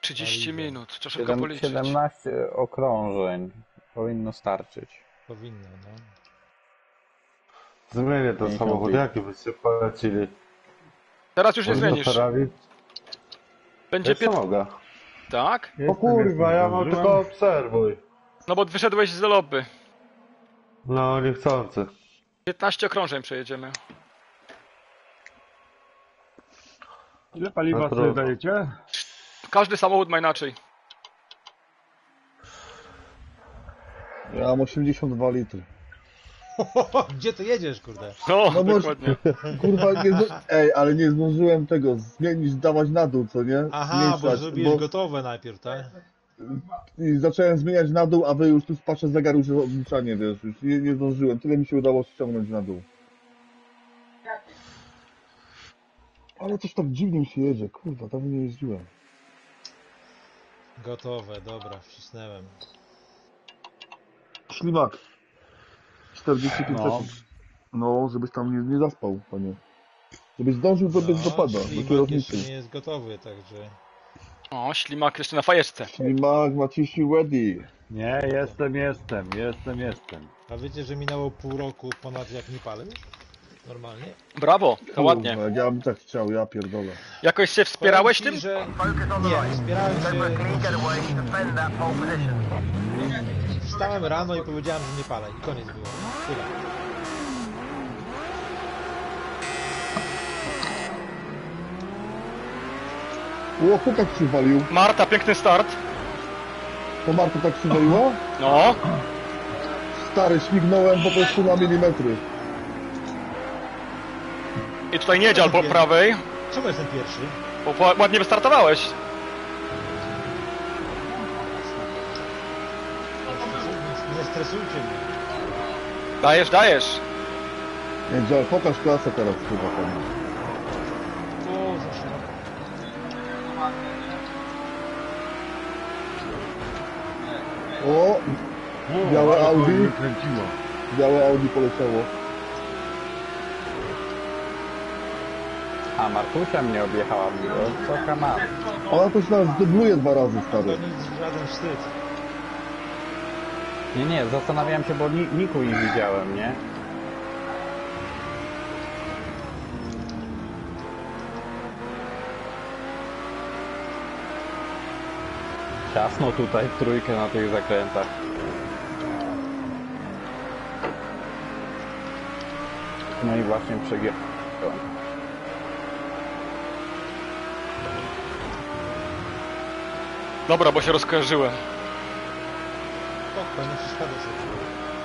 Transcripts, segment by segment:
30 minut, trzeba szybko policzyć. 17 okrążeń. Powinno starczyć. Powinno, no. Zmienię ten samochód, jaki byście polecili? Teraz już nie zmienisz. Ferrari? Będzie Jeszcze mogę. Tak? O kurwa, ja mam tylko obserwuj. No bo wyszedłeś z lobby. No, niechcący. 15 okrążeń przejedziemy. Ile paliwa sobie dajecie? Każdy samochód ma inaczej. Ja mam 82 litry. Gdzie ty jedziesz, kurde? No, No bo- dokładnie. Kurwa, ej, ale nie zdążyłem tego zmienić, dawać na dół, co nie? Aha, bo Zmniejszać, zrobiłeś gotowe najpierw, tak? I zacząłem zmieniać na dół, a wy już tu patrzę zegar, już odliczanie, wiesz, już nie zdążyłem. Tyle mi się udało ściągnąć na dół. Ale coś tak dziwnie mi się jedzie, kurwa, tam nie jeździłem. Gotowe, dobra, wcisnąłem. Ślimak. 45 No. sekund. No, żebyś tam nie zaspał, panie. Żebyś zdążył dobiec do pada, do ślimak kierownicy. jeszcze nie jest gotowy, także... O, ślimak jeszcze na fajeczce. Ślimak, Maciusiu, ready. Nie, jestem. A wiecie, że minęło pół roku ponad jak nie palę już? Normalnie? Brawo, to ładnie. Kurwa, jak ja bym tak chciał, ja pierdolę. Jakoś się wspierałeś Powiem tym? ci, że... Nie, wspierałem się... Wstałem rano i powiedziałem, że nie palę i koniec było. Tyle. O, kto tak przywalił? Marta, piękny start. To Marta tak przywaliła? No, Stary, śmignąłem po prostu na milimetry. i tutaj nie dzial po prawej, Czemu jestem pierwszy? bo ładnie wystartowałeś. Nie stresujcie mnie. Dajesz. Nie, dział, pokaż klasę teraz chyba tam. O, za szeroko. O, białe ale Audi. mnie kręciło. Białe Audi poleciało. A Martusia mnie objechała. Co ma? Ona też nas dubluje 2 razy, To stary. nic, żaden wstyd. Nie, zastanawiałem się, bo niku nie widziałem, nie? Ciasno tutaj w trójkę na tych zakrętach. No i właśnie przegiąłem. Dobra, bo się rozkojarzyłem. Spoko, nie przeszkadza sobie.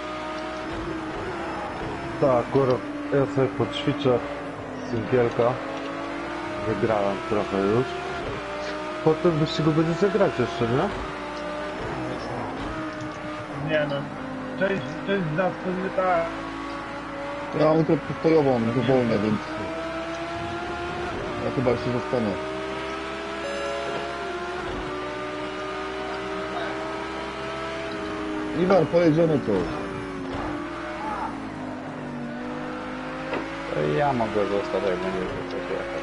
Tak, akurat ja sobie poćwiczę singielka. Wygrałem trochę już. Potem wyścigu będziecie grać jeszcze, nie? Nie no. Część z nas to nie tak. Ja mam tylko postojową, dowolnie, więc... Ja chyba jeszcze zostanę. Iwan, pojedziemy to. To ja mogę zostać, jak będzie coś jechać.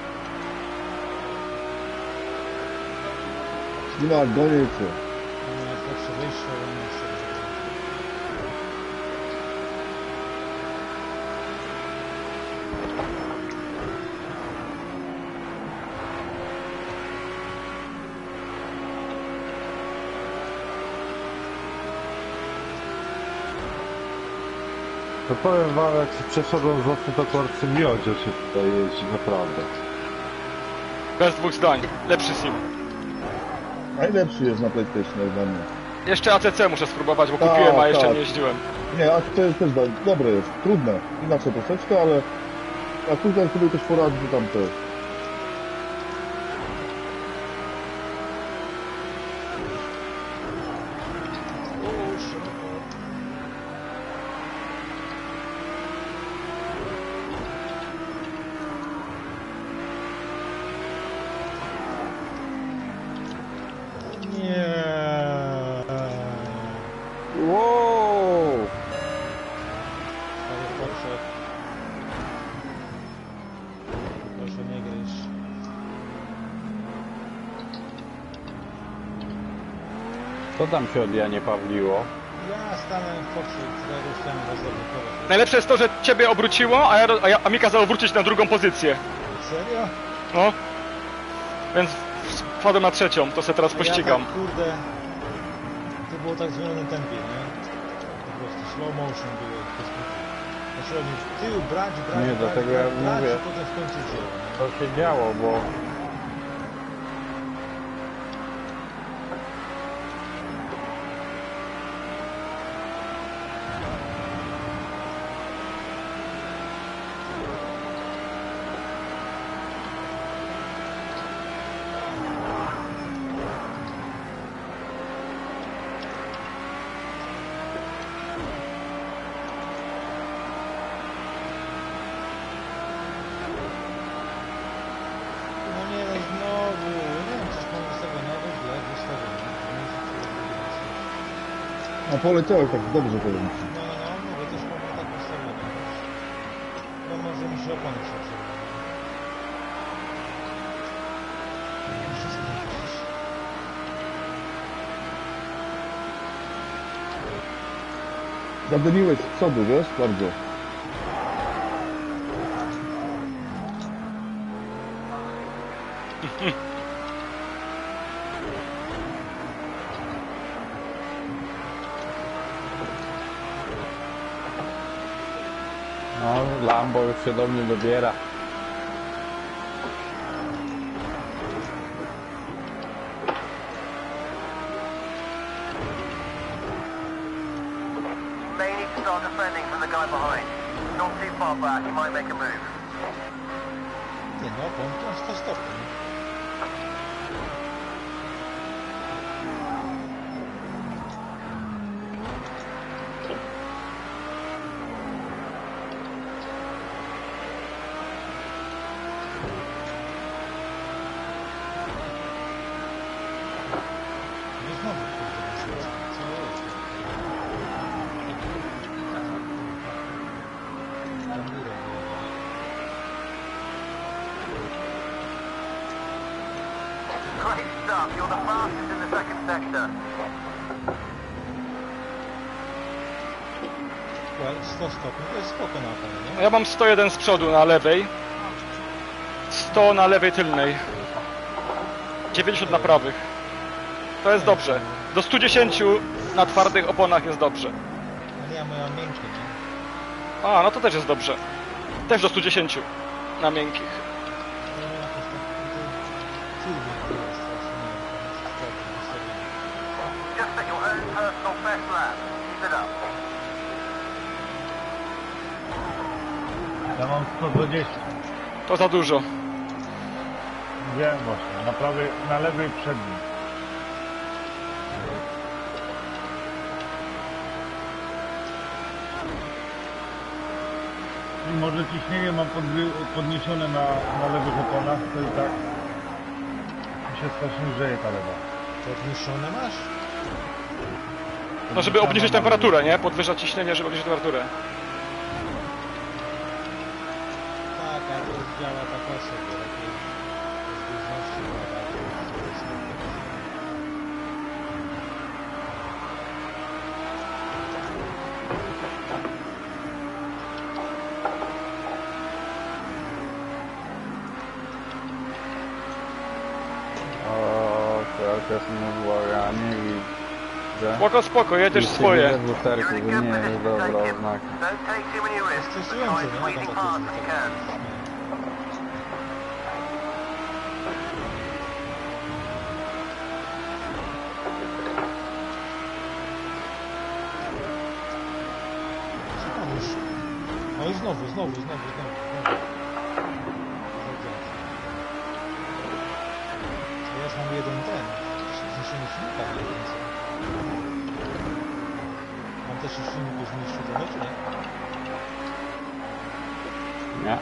Iwan, gonię cię. No, jak lepsze wyjście, ale nie chcę. To powiem wam, jak się przeszedłem z własnym to korcem miodzie się tutaj jeździ, naprawdę. Bez dwóch zdań. Lepszy sim. Najlepszy jest na PlayStation dla mnie. Jeszcze ACC muszę spróbować, bo Tak, kupiłem, a jeszcze tak. nie jeździłem. Nie, a to jest też dobre jest. Trudne. Inaczej troszeczkę, ale... A tutaj sobie też poradzi tam też. Nie. Wow! Ale proszę. Proszę nie Co tam się od Janie Pawliło? Ja stanąłem w poprzek, ja chciałem was zablokować. Najlepsze jest to, że ciebie obróciło, a mi kazało wrócić na drugą pozycję. Serio? No. Więc wpadłem na trzecią, to se teraz pościgam. Ja tak, kurde, to było tak w zmienionym tempie, nie? Po prostu slow motion było. Zaczęło mi w tył brać, Nie, brać, dlatego ja brać, mówię. a potem w końcu wzięło. nie? Co się działo, bo... No nie, no znowu, nie wiem, coś mam ustawionego, źle ustawione. A poleciałeś tak dobrze powiem ci. No, mówię, też mam tak ustawione. No może mi się opony przeczyły. Wszystko gdzieś. Zadymiłeś z przodu, wiesz? Bardzo. No, Lambo już się do mnie dobiera. May need to start defending from the guy behind. Not too far back, he might make a move. Nie no, to 100 stopni. No znowu, kurde, co jest? Tam górę, Great stuff, you're the fastest in the second sector. Słuchaj, 100 stopni, to jest spoko na pewno, No nie? ja mam 101 z przodu na lewej. 100 na lewej tylnej. 90 na prawych. To jest dobrze. Do 110 na twardych oponach jest dobrze. Ale ja moja miękkie, nie? A, no to też jest dobrze. Też do 110 na miękkich. Ale jakoś tak, to filmie było strasznie, nie wiem, tam stopni ustawione. Just set your own personal best lap. Keep it up. Ja mam 120. To za dużo. Wiem właśnie, na lewej przedniej. I może ciśnienie mam podniesione na lewych oponach, to i tak mi się strasznie grzeje ta lewa. Podniesione masz? No żeby obniżyć temperaturę, nie? Podwyższa ciśnienie, żeby obniżyć temperaturę. Tak, ale to działa tak sobie, lepiej rozbieżności bada. O, teraz mnie błaganie widzę. Spoko, spoko, jedziesz Widzę swoje. w lusterku, You're in że good nie jest position, dobra take it. oznaka. Don't take too many risks. The Stresujące, car's nie? squeezing Tam past takie if you can. Co tam już? No i znowu. Ja już mam jeden ten. Zniszczenie silnika na jedynce. Mam też już silnik już zniszczył trochę, czy nie? Nie?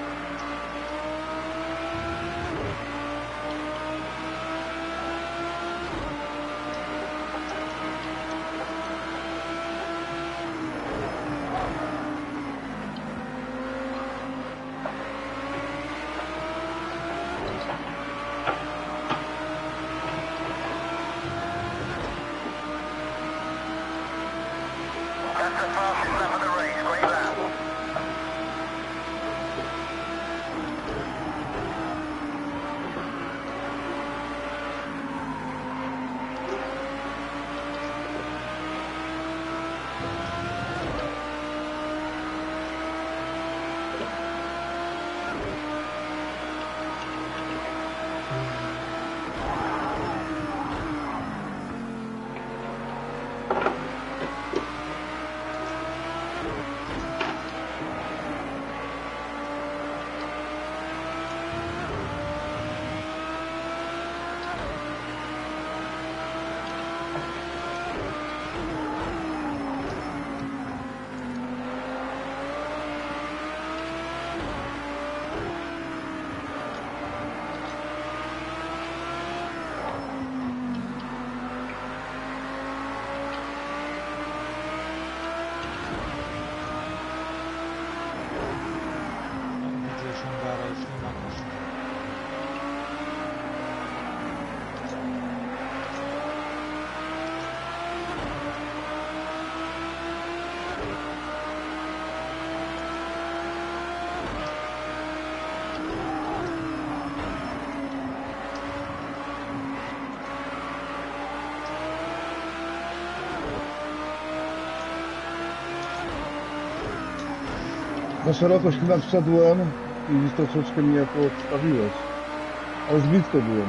Na szeroko ślimak wszedłem i gdzieś troszeczkę mnie podstawiłeś. Ale z blisko byłem.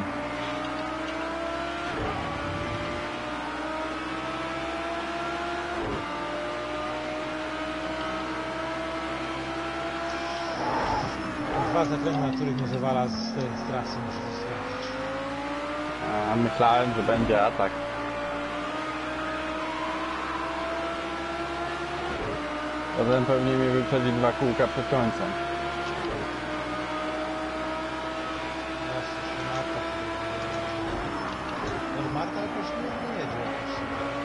Dwa zakręty, na których mnie zawala z trasy, muszę to sprawdzić. A myślałem, że będzie atak. Potem pewnie mnie wyprzedzi 2 kółka przed końcem. Marta jakoś nie jedzie jakoś.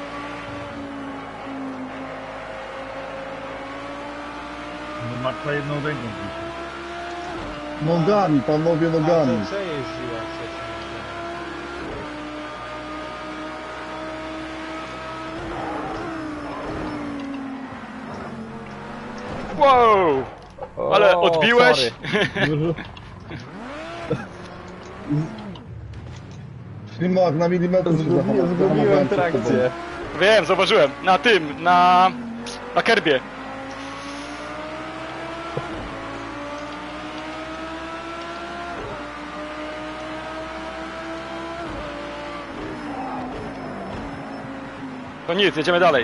No Marta jedną ręką pisze. Nogami, panowie, nogami. A, przejeździła wcześniej. Wow! Ale O, odbiłeś? sorry. Ślimak na milimetr się Zgubiłem zahamowałem przed tobą. trakcję. Wiem, zauważyłem. Na tym, na kerbie. To nic, jedziemy dalej.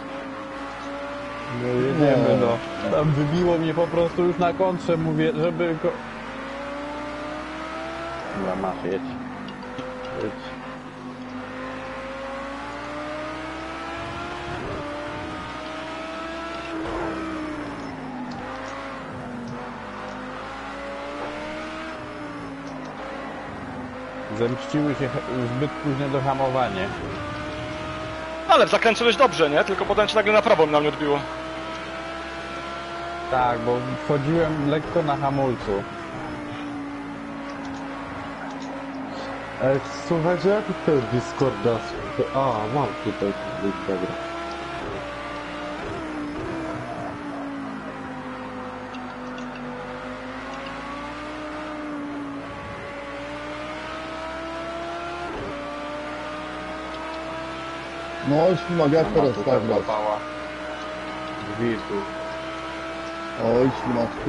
No jedziemy, no. Tam wybiło mnie po prostu już na kontrze, mówię, żeby go... Dobra, masz, jedź. Jedź. Zemściły się zbyt późne dohamowanie. Ale zakręciłeś dobrze, nie? Tylko potem cię nagle na prawo na mnie odbiło. Tak, bo wchodziłem lekko na hamulcu. Słuchajcie, jak to Discorda... A, mam tutaj, dobra. No, ślimak, jak teraz tak grać? złapała. Drzwi tu. Oj, ślimaczku.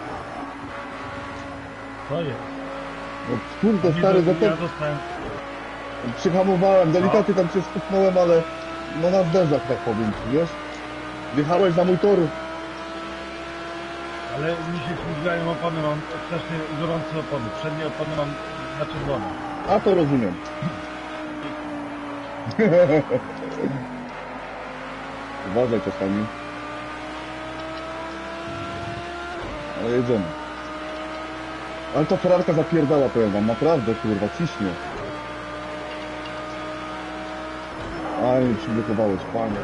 To jest. No kurde, stary, Ja dostałem... przyhamowałem, delikatnie tam się stuknąłem, ale no na zderzak, tak powiem ci, wiesz? Wjechałeś na mój tor. Ale mi się ślizgają opony, mam strasznie gorące opony. Przednie opony mam na czerwono. A to rozumiem. Uważaj czasami. Ale jedziemy. Ale ta Ferrarka zapierdala, powiem wam, naprawdę, kurwa, ciśnie. Ale mnie przyblokowałeś, panie.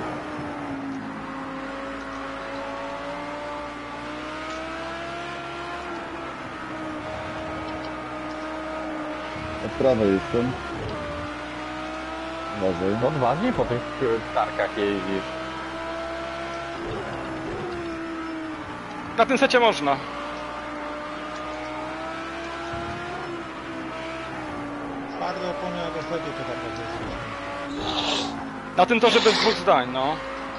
Od prawej jestem. Uważaj. Odważnie po tych tarkach jeździsz. Na tym secie można. Twarde opony jak ostatnio to tak jest. Na tym torze bez dwóch zdań, no.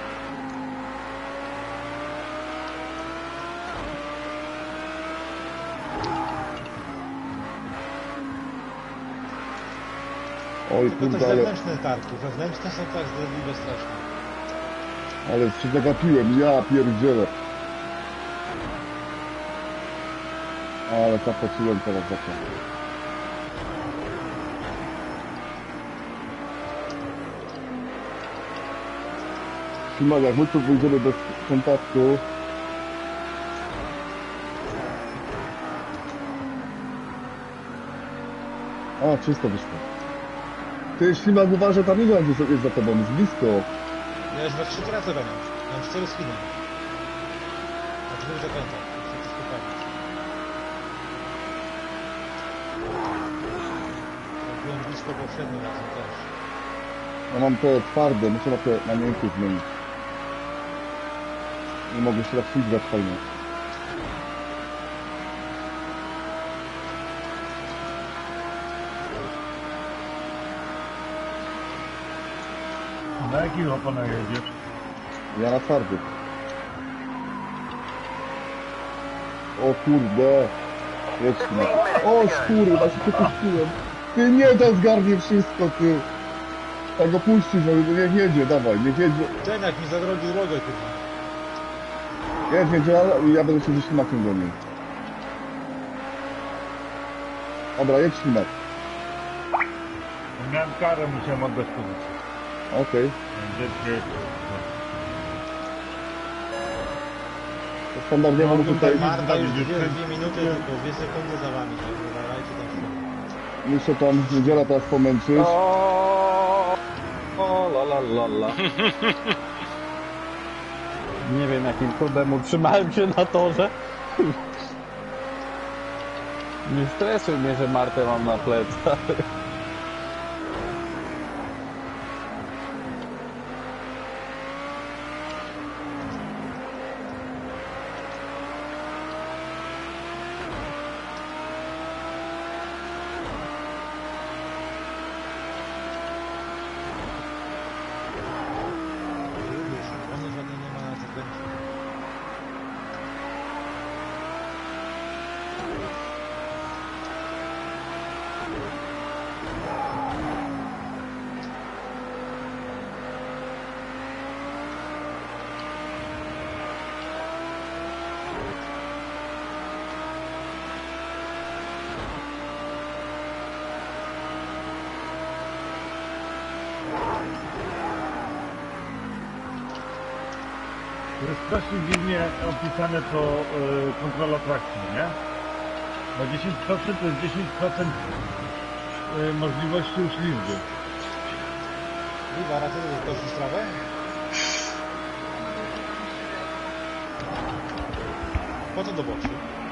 Oj, Tylko te kurde, ale, zewnętrzne tarki. Wewnętrzne są tak zdradliwe strasznie. ale się zagapiłem, ja pierdzielę. Ale zapłaciłem teraz za to. Ślimak, jak my tu wyjdziemy bez kontaktu. A, czysto wyszło. Ty, Ślimak, uważaj, tam nie wiem, gdzie jest za tobą, jest blisko. Ja już we 3 trasy robię. Mam 4 spiny. Na 2 zakrętach. Muszę to spokojnie. Byłem blisko poprzednim razem też. Ja mam te twarde, muszę na miękkie zmienić. Nie mogę się tak ślizgać fajnie. Na jakich oponach jedziesz? Ja na twardy. O kurde. Jedź Klimat. O kurwa, się przepuściłem. Ty nie, to zgarnie wszystko, ty. Tak go puścisz, no niech jedzie, dawaj, niech jedzie. Ten jak mi za drogi drogę, kurwa. Jedzie, ja będę się ze Ślimakiem gonił. Dobra, jedź Ślimak. Miałem karę, musiałem oddać pozycję. Okej. Gdzie To standardowo mu tutaj Marta już Widzisz, 2 ty- minuty, tylko 2 sekundy za wami, tak uważajcie tam w tył. muszę tam Niedziela teraz pomęczyć. O, la la la la. Nie wiem jakim cudem utrzymałem się na torze. Nie stresuj mnie, że Martę mam na plecach. Opony żadnej nie ma na zakręcie. To jest strasznie dziwnie opisane to kontrola trakcji, nie? Bo 10% to jest 10% możliwości uszlizgy. Iwara, co ty wyskoczysz sprawę? Po co do boksu?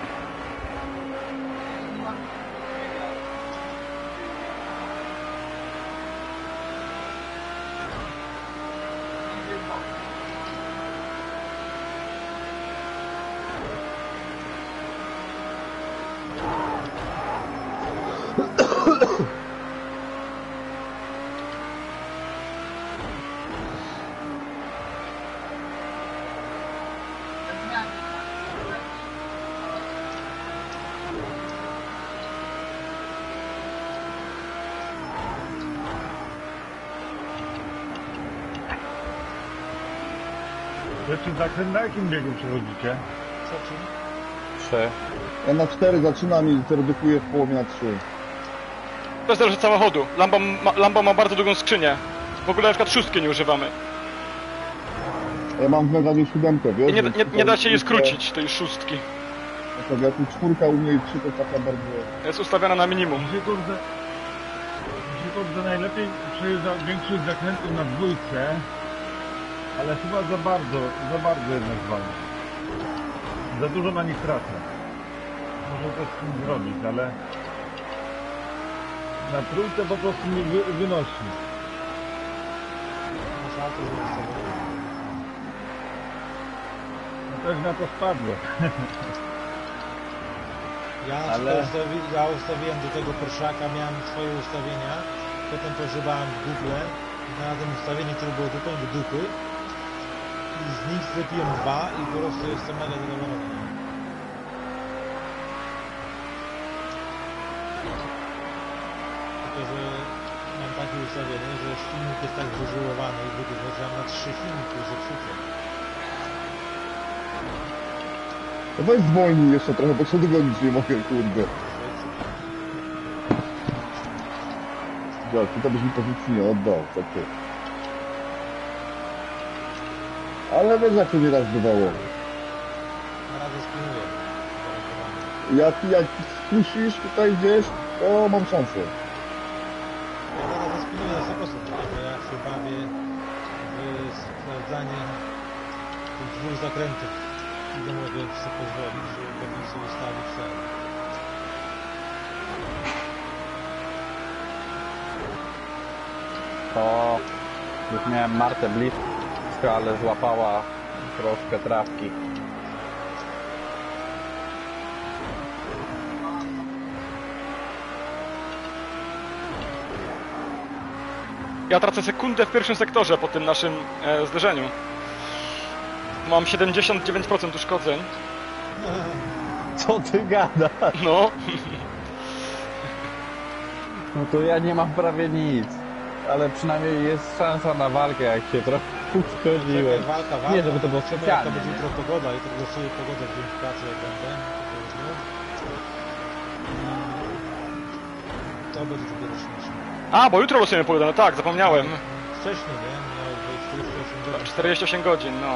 Rzeczy zakręt, na jakim biegu przechodzicie? Trzeci. 3. Ja na 4 zaczynam i redukuję w połowie na 3. To zależy od samochodu. Lambo ma bardzo długą skrzynię. W ogóle na przykład szóstki nie używamy. Ja mam w Meganie 7, wiesz? I nie więc da się jej tutaj- skrócić, tej szóstki. Tak, jak tu 4 u mnie i 3 to jest taka bardzo... Jest ustawiona na minimum. Mi się kurde najlepiej przejeżdża większość zakrętów na dwójce, ale chyba za bardzo jednak zwalnia. Za dużo na nich tracę. Może coś z tym zrobić, ale na trójce po prostu mnie wynosi. Masz auto z No też na to spadło. Ale- Ja ustawiłem do tego Porszaka, miałem swoje ustawienia, potem pogrzebałem w Google i znalazłem ustawienie, które było zupełnie do dupy i z nich zlepiłem 2 i po prostu jestem mega zadowolony. Tylko, że mam takie ustawienie, że silnik jest tak wyżułowany i wyglądam na 3 silniki zepsute. No weź zwolnij jeszcze trochę, bo się dogonić nie mogę, kurde. Ty to byś mi pozycji nie oddał, co ty. Ale wiesz jak to nieraz bywało. Na razie spinuję. Gwarantowanie. Jak skusisz tutaj gdzieś, to mam szansę. Ja zaraz zaspinuję na 100%, bo ja się bawię w sprawdzanie tych 2 zakrętów. Ile mogę sobie pozwolić, żeby mogę sobie ustawić cel. To już miałem Martę blisko, ale złapała troszkę trawki. Ja tracę sekundę w pierwszym sektorze po tym naszym zderzeniu. Mam 79% uszkodzeń. Co ty gadasz? No, No to ja nie mam prawie nic. Ale przynajmniej jest szansa na walkę, jak się trochę uszkodziłem. Walka. Nie, żeby to było Zobaczymy, specjalnie, jaka będzie nie? jutro pogoda. Jutro losuje pogodę w dzień pracy, jak będę. To będzie dopiero śmieszne. a, bo jutro losujemy pogodę, no tak, zapomniałem. Wcześniej, nie? Miało być 48 godzin. 48 godzin, no.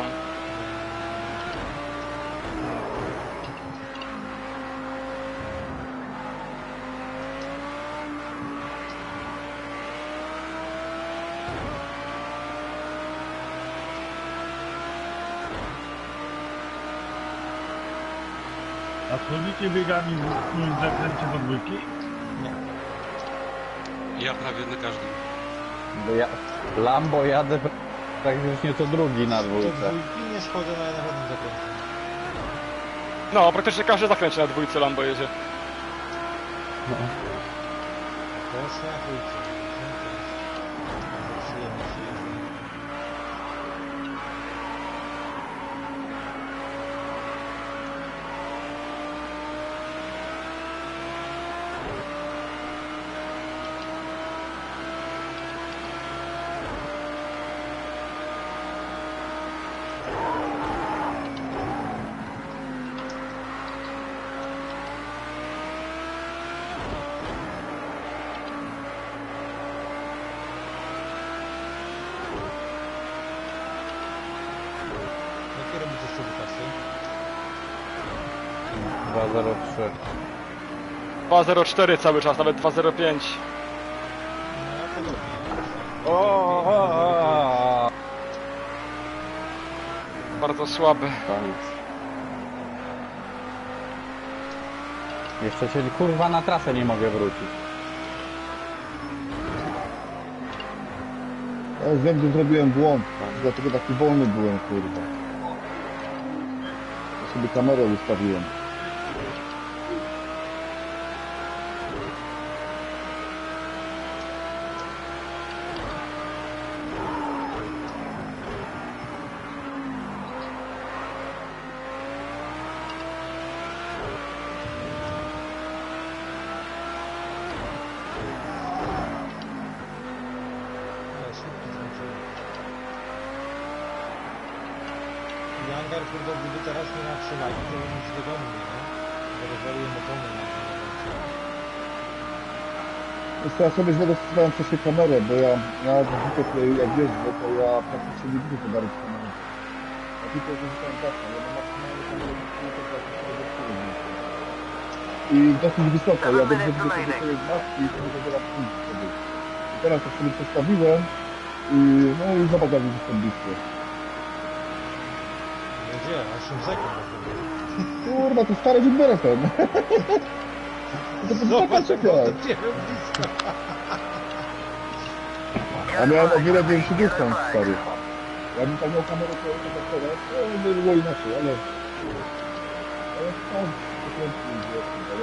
A schodzicie biegami w zakręcie do dwójki? Ja prawie na każdym. Bo ja Lambo jadę praktycznie co drugi na Do dwójce. dwójki nie schodzę na żadnym zakręcie. No, praktycznie każdy zakręcie na dwójce Lambo jedzie. Proszę na trójce. To jest przyjemność jeżdżenia. Jakie robicie sobie kasy? 203. 2.04 cały czas, nawet 2.05. No ja podobnie. O. Bardzo słaby. Koniec. Jeszcze się kurwa na trasę nie mogę wrócić. Ja z jakby zrobiłem błąd, dlatego taki wolny byłem, kurwa. Ja sobie kamerę ustawiłem. Ale szybki skończyłem. Jangar, kurde, gdyby teraz nie ma 3 lajki, to bym się dogonił, nie? Bo rozwaliłem opony na Wiesz co, ja sobie źle dostosowałem wcześniej kamerę, bo ja zwykle tutaj jak jeżdżę, to ja praktycznie nie widzę bardzo kamerę. Ja tylko korzystałem tak, ja mam maksymalnie kamerę i dosyć wysoko, ja dobrze widzę sobie swoje maski i to mogę zaraz pójść wtedy. I teraz tak sobie przestawiłem i no i zobacz jak już jestem blisko. Gdzie? 8 sekund. Kurwa, to stary Gilbert ten. To Zobacz, czekaj. będziemy blisko. Ja miałem o wiele większy dystans, stary. Jakbym tam miał kamerę, to tak teraz, to by było inaczej, ale... Ale tam, to kręci, ale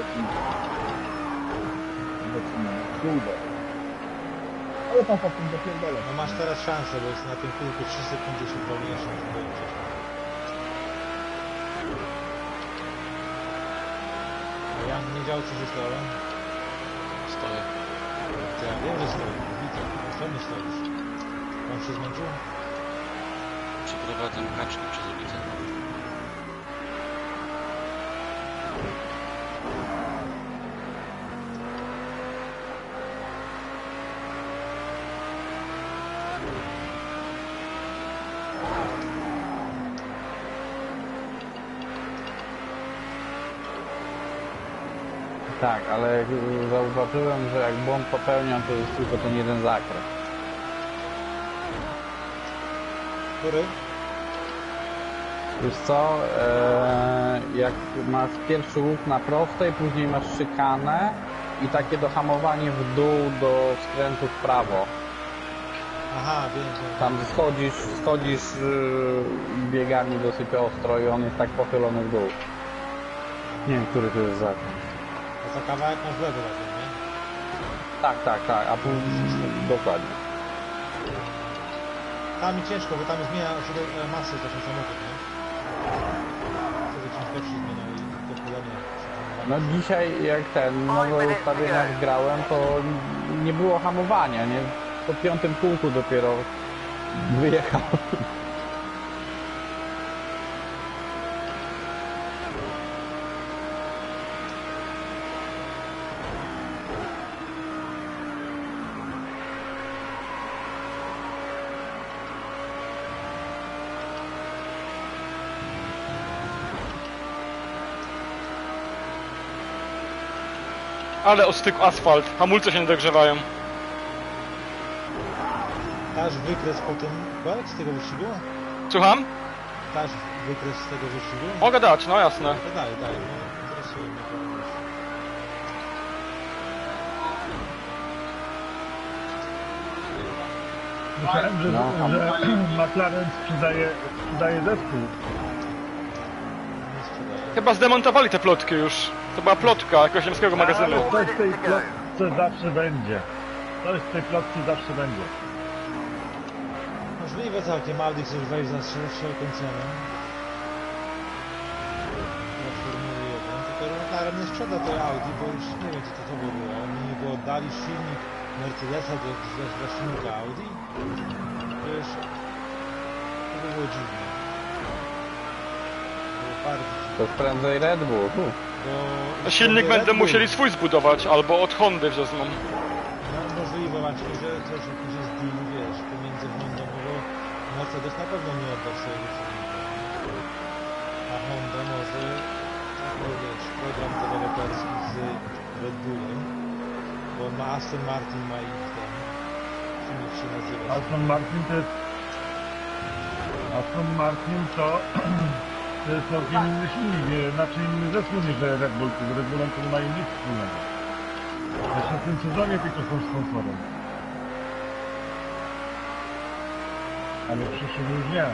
kurde. Ale tam faktycznie zapierdala. No masz teraz szansę, bo jest na tym kółku 3 sekundy się wolniejsze niż było wcześniej. A ja nie działo co się stało? Stoję. To ja wiem, że stoję, widzę. Co my stoisz? Pan się zmęczył? Przeprowadzam kaczki przez ulicę. Tak, ale zauważyłem, że jak błąd popełniam, to jest tylko ten jeden zakręt. Który? Wiesz co, jak masz pierwszy łuk na prostej, później masz szykanę i takie dohamowanie w dół do skrętu w prawo. Aha, wiem. Tam schodzisz biegami dosyć ostro i on jest tak pochylony w dół. Nie wiem, który to jest zakręt. To za kawałek masz w lewo razem, nie? Tak, a dokładnie. Tam mi ciężko, bo tam zmienia masę też na samochód, nie? Wtedy ciężko się zmienia i to sezonie. No dzisiaj jak ten nowe ustawienia grałem, to nie było hamowania, nie? Po 5. kółku dopiero wyjechał. Ale ostygł asfalt, hamulce się nie dogrzewają. Dasz wykres po tym, Belek, z tego wyścigu? Słucham? Dasz wykres z tego wyścigu? Mogę dać, no jasne. To daj, no, interesuje mnie to. Myślałem, że, No. że McLaren sprzedaje zespół. Nie sprzedaję. Chyba zdemontowali te plotki już. To była plotka jakiegoś niemieckiego magazynu. Ale coś w tej plotce zawsze będzie. Coś w tej plotce zawsze będzie. Możliwe całkiem, Audi chce już wejść za wszelką cenę. Na Formuły 1. Tylko że McLaren nie sprzeda tej Audi, bo już nie wiem, co to było. Oni niby oddali silnik Mercedesa do silnika Audi. Wiesz, to by było dziwne. Było bardzo dziwne. To jest prędzej Red Bull. Bo Silnik Red będą Bull- musieli swój zbudować, albo od Hondy wezmą. No możliwe właśnie, że też jakiś jest deal, wiesz, pomiędzy Hondą, no bo Mercedes na pewno nie oddał swojego silnika. A Honda może, no wiesz, program deweloperski z Red Bullem, bo ma Aston Martin, ma ich ten, jak się nazywa. Aston Martin to jest... Aston Martin to... To jest całkiem inny silnik, znaczy inny zespół niż Red Bull. Z Red Bullem to nie mają nic wspólnego. Jeszcze w tym sezonie tylko są sponsorem. Ale w przyszłym już nie.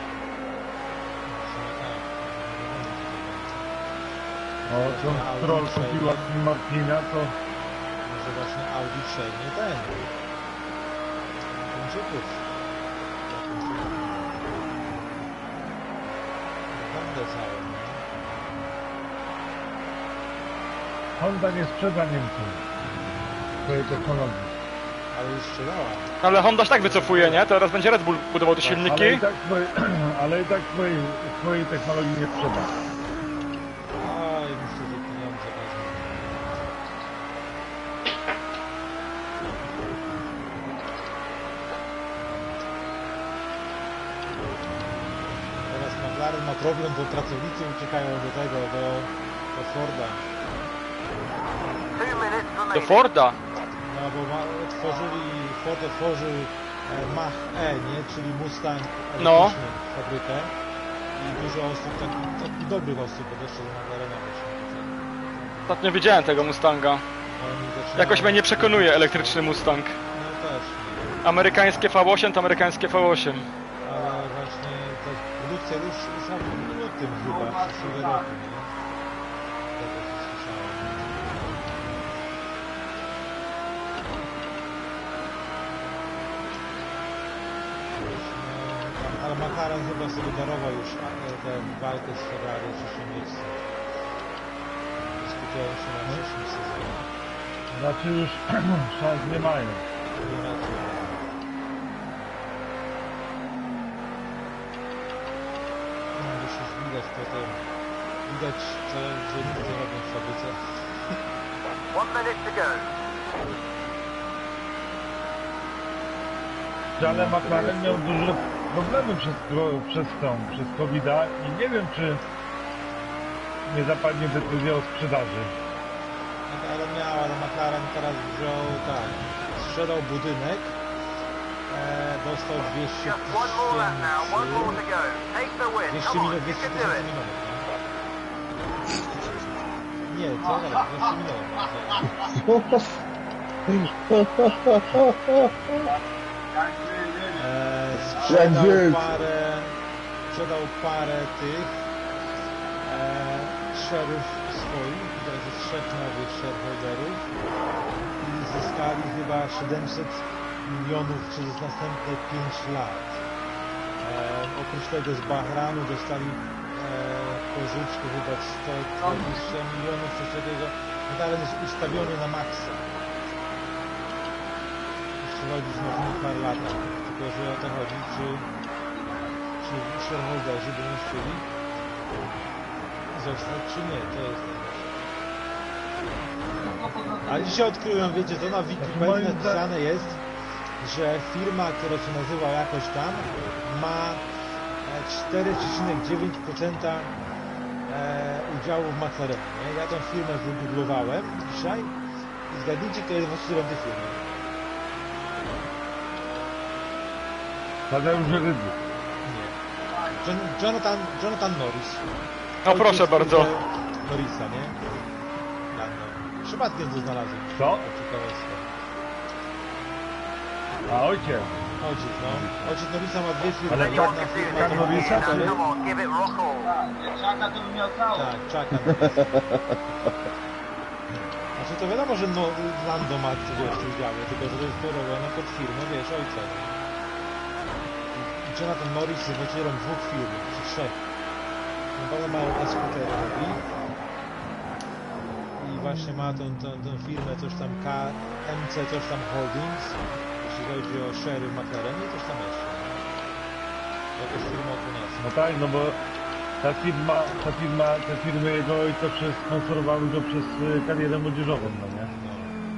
O, co Stroll kupił Aston Martina, to... Może właśnie Audi przejmie ten. Kończyków. Honda całe, nie? Honda nie sprzeda Niemcom swojej technologii. Ale już sprzedała. Ale Honda się tak wycofuje, nie? Teraz będzie Red Bull budował te silniki. Ale i tak swojej technologii nie sprzeda. Oj, myślę, że pieniądze wezmą. Teraz McLaren ma problem, bo pracownicy uciekają do tego, do Forda. 2 minutes Do remaining. Forda. No bo Ford otworzył Mach E, nie? Czyli Mustang elektryczny No. fabrykę. I dużo osób, takich dobrych osób podeszło do McLarena właśnie. Ostatnio widziałem tego Mustanga. Oni zaczynają- Jakoś mnie nie przekonuje elektryczny Mustang. No też, nie. Amerykańskie V8 to amerykańskie V8. Ale właśnie ta produkcja rusza w lutym chyba, przyszłego roku, nie? Tego co słyszałem. Ale McLaren chyba sobie darował już tę walkę z Ferrari o trzecie miejsce. Skupiają się na przyszłym sezonie. Znaczy już szans nie mają. Nie raczej. No, już widać potem. Widać, że nic nie robią w fabryce. 1 minute to go. Ale McLaren miał duże problemy przez COVID-a i nie wiem, czy nie zapadnie decyzja o sprzedaży. Ale McLaren teraz wziął, tak, sprzedał budynek, dostał 200 Just one more lap now. One more to go. Take the win. 200 Come on, milionów, you 200 can do it. milionów, nie? Nie, co teraz? 200 milionów. Sprzedał parę tych szerów swoich, teraz jest 3 nowych shareholderów i zyskali chyba 700 milionów przez następne 5 lat. Oprócz tego z Bahranu dostali pożyczkę chyba 120 milionów, coś takiego. McLaren jest ustawiony na maksa. Jeszcze chodzi z możliwych parę lat, tylko że o to chodzi, czy shareholderzy będą chcieli zostać, czy nie, to jest najważniejsze. A dzisiaj odkryłem, wiecie co, na Wikipedii napisane jest, że firma, która się nazywa jakoś tam, ma 4,9% udziału w McLarenie. Nie? Ja tą firmę wygooglowałem dzisiaj i zgadnijcie, kto jest właścicielem tej firmy. Tadeusz Rydzyk. Nie. Jonathan Norris. No proszę bardzo. Norrisa, nie? Przypadkiem to znalazłem. Co? To ciekawostka. A ojciec. Ojciec, no. Ojciec Norrisa ma dwie firmy. Ale Jedna tak, firma tak to Norrisa, ma- czy- Come on, give it rock all. Tak, Chucka Norrisa. Znaczy to wiadomo, że no, Lando ma wiesz, udziały, tylko że to jest robione pod firmę, wiesz, ojca. I Jonathan Norris jest właścicielem dwóch firm, czy trzech. Na pewno mają te skutery robi. I właśnie ma tą firmę, coś tam KMC, coś tam Holdings, jeśli chodzi o share w McLarenie, coś tam jeszcze. Jakaś firma od nas. No tak, no bo te firmy jego ojca sponsorowały go przez karierę młodzieżową, no nie? No.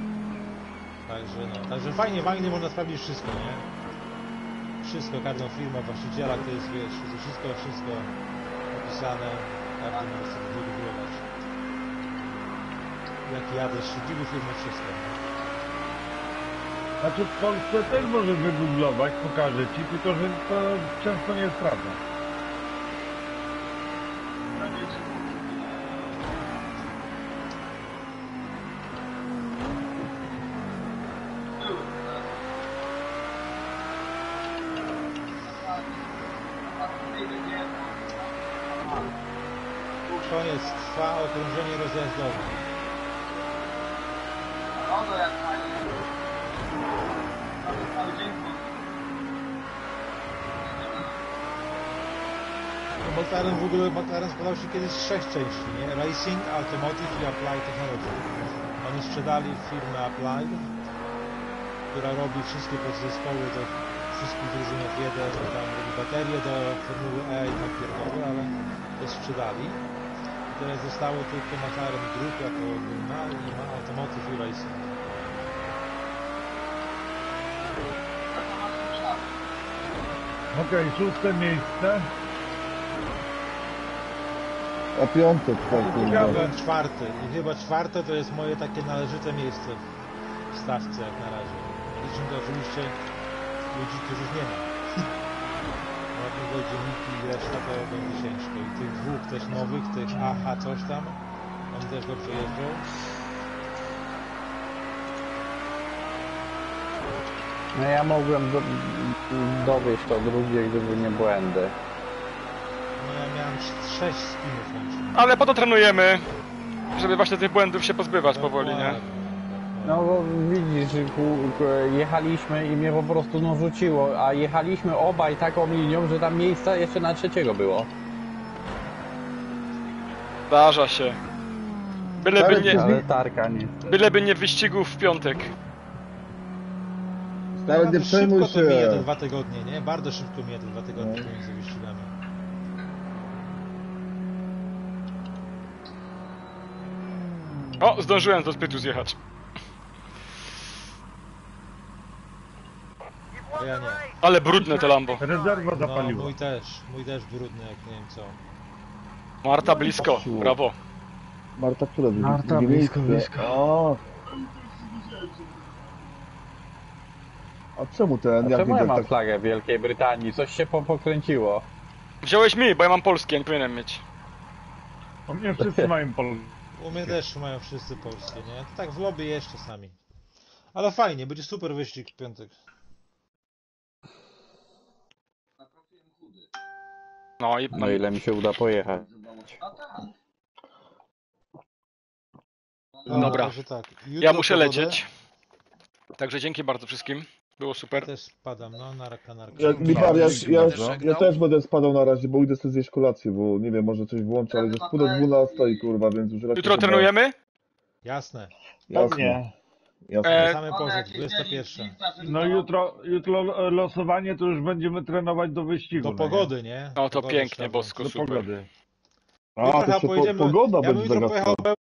Także fajnie w Anglii można sprawdzić wszystko, nie? Wszystko, każdą firmę, właściciela, to jest, wiesz, wszystko opisane, każdy może sobie wygooglować. Jaki adres siedziby firmy, wszystko. Znaczy w Polsce też możesz wygooglować, pokażę ci, tylko że to często nie jest prawda. Koniec, trwa okrążenie rozjazdowe. No McLaren składał się kiedyś z 6 części, nie? Racing, Automotive i Applied Technology. Oni sprzedali firmę Applied, która robi wszystkie podzespoły do wszystkich drużynów jeden, tam robi baterie do Formuły E i tak pierdolę, ale to sprzedali. I teraz zostało tylko McLaren Group jako ogólna i ma Automotive i Racing. Okej, szóste miejsce. A piąte tutaj, Ja kurde. byłem czwarty i chyba czwarte to jest moje takie należyte miejsce w stawce jak na razie. Liczę to oczywiście ludzi, których nie ma. Jak nie będzie Miki i reszta, to będzie ciężko. I tych dwóch też nowych, tych AHA coś tam, oni też dobrze jeżdżą. No ja mogłem dowieść to drugie, gdyby nie błędy. No ja miałem 6 spinów łącznie. Ale po to trenujemy, żeby właśnie tych błędów się pozbywać powoli, nie? Dokładnie. No bo widzisz, jechaliśmy i mnie po prostu no rzuciło, a jechaliśmy obaj taką linią, że tam miejsca jeszcze na trzeciego było. Zdarza się. Ale tarka nie. Byleby nie wyścigów w piątek. Ale nie przejmuj Szybko to mija te się. 2 tygodnie, nie? Bardzo szybko mija te 2 tygodnie pomiędzy wyścigami. O, zdążyłem do zbytu zjechać. A ja nie. Ale brudne te Lambo. Rezerwa No, zapaliła. mój też brudny, jak nie wiem co. Marta blisko, brawo. Marta, które Marta, drugie blisko, miejsce. blisko. O. A czemu ten, A jak czemu ja widać, mam tak... flagę Wielkiej Brytanii? Coś się pokręciło. Wziąłeś mi, bo ja mam polski, a nie powinienem mieć. U mnie wszyscy mają U mnie też mają wszyscy polskie, nie? To tak w lobby jest czasami. Ale fajnie, będzie super wyścig w piątek. No i No ile mi się uda pojechać. Dobra. Także tak. Jutro ja muszę pogodę. lecieć. Także dzięki bardzo wszystkim. Było super. Też spadam, no, narka. Michał, Bardzo. ja też będę spadał na razie, bo idę sobie zjeść kolację, bo nie wiem, może coś włączę, ale jest pół do 12 i kurwa, więc już raczej Jutro chyba- trenujemy? Jasne. Jasne. Jasne. E, Same porze, 21. No jutro losowanie to już będziemy trenować do wyścigu. Do no nie? pogody, nie? No to Pogodę pięknie, trzeba bosko, Do super. pogody. A, to Jutro się pojedziemy, pogoda ja bym będzie jutro taka... pojechał